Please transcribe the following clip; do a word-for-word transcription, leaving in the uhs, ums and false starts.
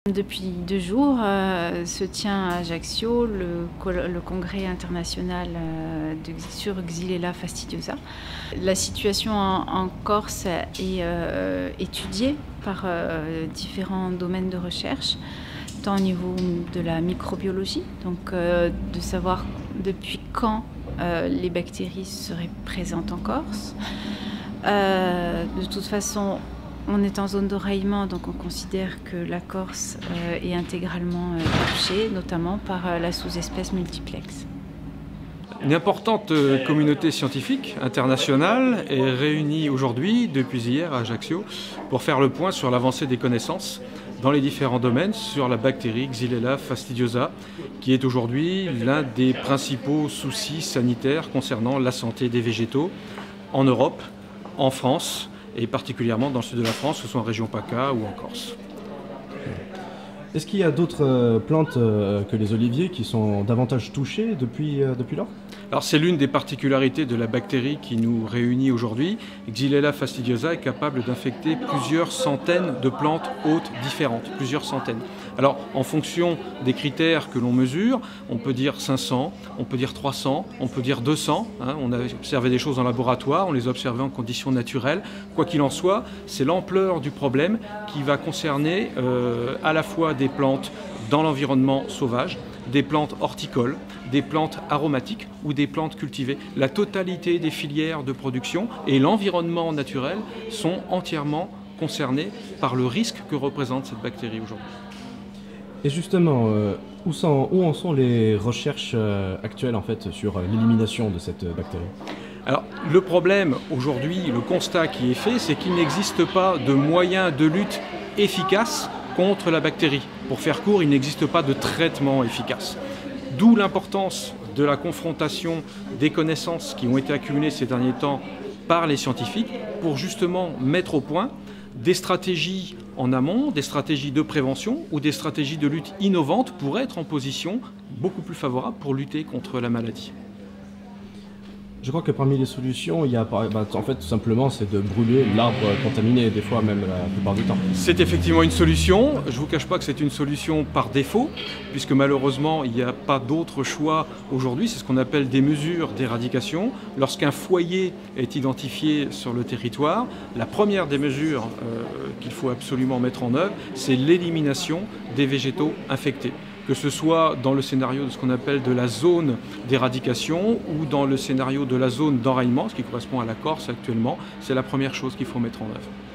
Depuis deux jours euh, se tient à Ajaccio le, le congrès international euh, de, sur Xylella fastidiosa. La situation en, en Corse est euh, étudiée par euh, différents domaines de recherche, tant au niveau de la microbiologie, donc euh, de savoir depuis quand euh, les bactéries seraient présentes en Corse. Euh, de toute façon, on est en zone d'enraillement, donc on considère que la Corse euh, est intégralement euh, touchée, notamment par euh, la sous-espèce multiplex. Une importante communauté scientifique internationale est réunie aujourd'hui, depuis hier à Ajaccio, pour faire le point sur l'avancée des connaissances dans les différents domaines sur la bactérie Xylella fastidiosa, qui est aujourd'hui l'un des principaux soucis sanitaires concernant la santé des végétaux en Europe, en France, et particulièrement dans le sud de la France, que ce soit en région PACA ou en Corse. Est-ce qu'il y a d'autres plantes que les oliviers qui sont davantage touchées depuis, depuis lors? Alors c'est l'une des particularités de la bactérie qui nous réunit aujourd'hui. Xylella fastidiosa est capable d'infecter plusieurs centaines de plantes hôtes différentes, plusieurs centaines. Alors en fonction des critères que l'on mesure, on peut dire cinq cents, on peut dire trois cents, on peut dire deux cents. Hein, on a observé des choses en laboratoire, on les a observées en conditions naturelles. Quoi qu'il en soit, c'est l'ampleur du problème qui va concerner euh, à la fois des plantes dans l'environnement sauvage, des plantes horticoles, des plantes aromatiques ou des plantes cultivées. La totalité des filières de production et l'environnement naturel sont entièrement concernés par le risque que représente cette bactérie aujourd'hui. Et justement, euh, où, sont, où en sont les recherches euh, actuelles en fait, sur euh, l'élimination de cette bactérie? Alors, le problème aujourd'hui, le constat qui est fait, c'est qu'il n'existe pas de moyens de lutte efficaces contre la bactérie. Pour faire court, il n'existe pas de traitement efficace. D'où l'importance de la confrontation des connaissances qui ont été accumulées ces derniers temps par les scientifiques pour justement mettre au point des stratégies en amont, des stratégies de prévention ou des stratégies de lutte innovantes pour être en position beaucoup plus favorable pour lutter contre la maladie. Je crois que parmi les solutions, il y a, bah, en fait, tout simplement, c'est de brûler l'arbre contaminé, des fois même la plupart du temps. C'est effectivement une solution. Je ne vous cache pas que c'est une solution par défaut, puisque malheureusement, il n'y a pas d'autre choix aujourd'hui. C'est ce qu'on appelle des mesures d'éradication. Lorsqu'un foyer est identifié sur le territoire, la première des mesures euh, qu'il faut absolument mettre en œuvre, c'est l'élimination des végétaux infectés. Que ce soit dans le scénario de ce qu'on appelle de la zone d'éradication ou dans le scénario de la zone d'enraillement, ce qui correspond à la Corse actuellement, c'est la première chose qu'il faut mettre en œuvre.